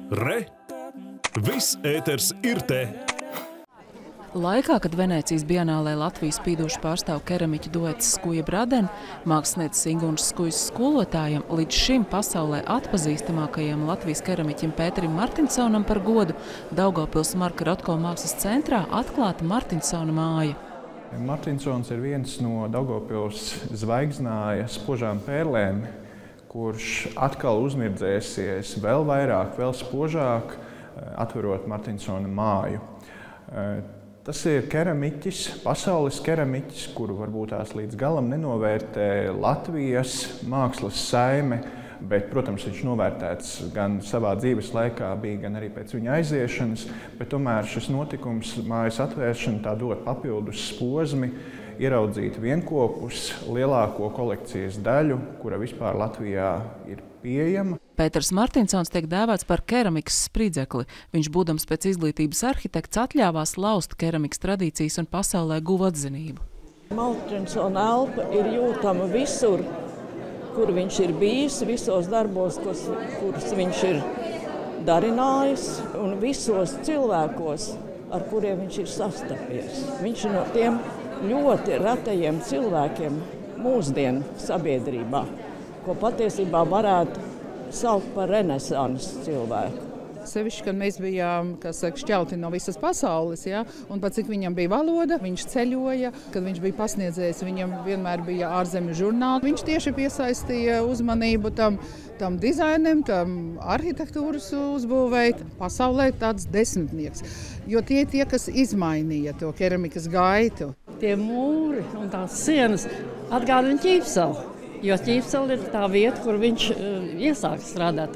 Re! Viss ēters ir te! Laikā, kad Venēcijas bienālē Latvijas spīdoši pārstāv keramiķu duets Skuja Bradene, mākslinieces Ingūnas Skujas skolotājam, līdz šim pasaulē atpazīstamākajam Latvijas keramiķim Pēterim Martinsonam par godu Daugavpils Marka Rotko mākslas centrā atklāta Martinsona māja. Martinsons ir viens no Daugavpils zvaigznāja spožām pērlēm, kurš atkal uzmirdzēsies vēl vairāk, vēl spožāk, atverot Martinsona māju. Tas ir keramiķis, pasaules keramiķis, kuru varbūt tās līdz galam nenovērtē Latvijas mākslas saime, bet, protams, viņš novērtēts gan savā dzīves laikā, bija gan arī pēc viņa aiziešanas, bet tomēr šis notikums, mājas atvēršana, tā dod papildus posmi, ieraudzīt vienkopus, lielāko kolekcijas daļu, kura vispār Latvijā ir pieejama. Pēters Martinsons tiek dēvēts par keramikas spridzekli. Viņš, būdams pēc izglītības arhitekts, atļāvās laust keramikas tradīcijas un pasaulē guva atzinību. Martinsona elpa ir jūtama visur, kur viņš ir bijis, visos darbos, kurus viņš ir darinājis, un visos cilvēkos, ar kuriem viņš ir sastapies. Viņš ir no tiem ļoti retajiem cilvēkiem mūsdienu sabiedrībā, ko patiesībā varētu saukt par renesanses cilvēku. Sevišķi, kad mēs bijām, šķelti no visas pasaules, ja? Un pat cik viņam bija valoda, viņš ceļoja, kad viņš bija pasniedzējis, viņam vienmēr bija ārzemju žurnāli. Viņš tieši piesaistīja uzmanību tam dizainam, tam arhitektūras uzbūvei. Pasaulē tāds desmitnieks, jo tie, kas izmainīja to keramikas gaitu. Tie mūri un tās sienas atgādina Ķīpseli, jo Ķīpseli ir tā vieta, kur viņš iesāk strādāt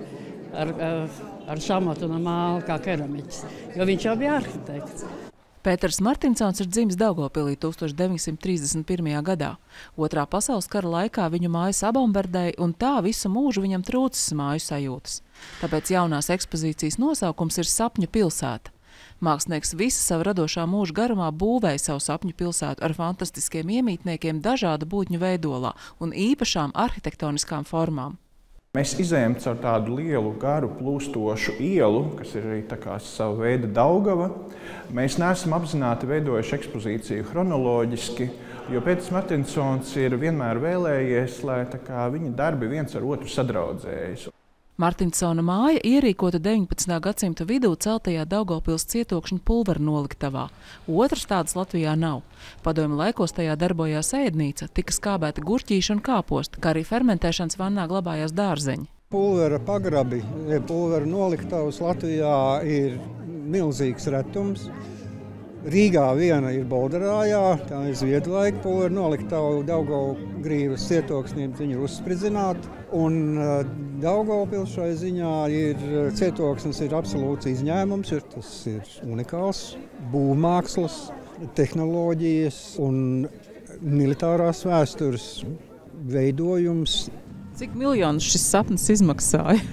ar šamatu un māli kā keramiķis, jo viņš jau bija arhitekts. Pēters Martinsons ir dzimis Daugavpilī 1931. gadā. Otrā pasaules kara laikā viņu māju sabombardēja, un tā visu mūžu viņam trūcis māju sajūtas. Tāpēc jaunās ekspozīcijas nosaukums ir Sapņu pilsēta. Mākslinieks visu savu radošā mūža garumā būvēja savu sapņu pilsētu ar fantastiskiem iemītniekiem dažādu būtņu veidolā un īpašām arhitektoniskām formām. Mēs izējām caur tādu lielu, garu, plūstošu ielu, kas ir arī tā kā sava veida Daugava. Mēs neesam apzināti veidojuši ekspozīciju chronoloģiski, jo Pēters Martinsons ir vienmēr vēlējies, lai viņa darbi viens ar otru sadraudzējas. Martinsona māja ierīkota 19. gadsimta vidū celtajā Daugavpils cietokšņa pulveru noliktavā. Otras tādas Latvijā nav. Padomju laikos tajā darbojās ēdnīca, tika skābēta gurķīša un kāposti, kā arī fermentēšanas vannā glabājās dārzeņi. Pulvera pagrabi, pulveru noliktavas Latvijā ir milzīgs retums. Rīgā viena ir Bolderājā, tā ir Zviedlaika pulveru noliktava, Daugavgrīvas cietoksnī, viņa ir uzspridzināta. Un Daugavpils šai ziņā cietoksnis ir absolūts izņēmums, tas ir unikāls būvmākslas, tehnoloģijas un militārās vēstures veidojums. Cik miljonus šis sapnis izmaksāja?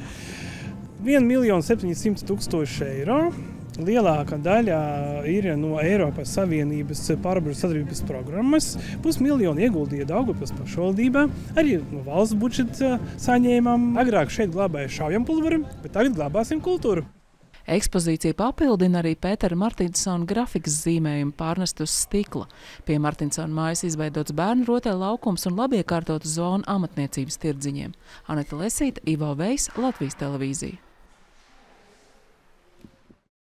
1 700 000 eiro. Lielākā daļa ir no Eiropas Savienības pārobežu sadarbības programmas. 500 000 ieguldīja Daugavpils pašvaldībā, arī no valsts budžeta saņēmām. Agrāk šeit glabāja šaujampulderi, bet tagad glabāsim kultūru. Ekspozīcija papildina arī Pētera Martinsona grafikas zīmējumu pārnest uz stikla. Pie Martinsona mājas izveidots bērnu rotaļlaukums un labiekārtota zona amatniecības tirdziņiem. Aneta Lesīta, Ivo Vejs, Latvijas televīzija.